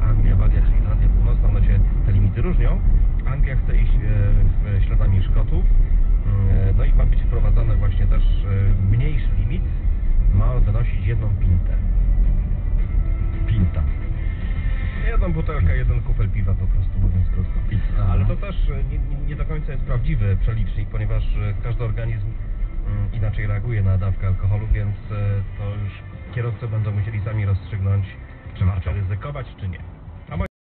Anglia, Walia czy Irlandia Północna, no się te limity różnią. Anglia chce iść śladami Szkotów, no i ma być wprowadzony właśnie też mniejszy limit, ma wynosić 1 pintę. Pinta. Jedną butelkę, jeden kufel piwa, po prostu mówiąc krótko. Ale to też nie do końca jest prawdziwy przelicznik, ponieważ każdy organizm inaczej reaguje na dawkę alkoholu, więc to już kierowcy będą musieli sami rozstrzygnąć, czy warto ryzykować, czy nie.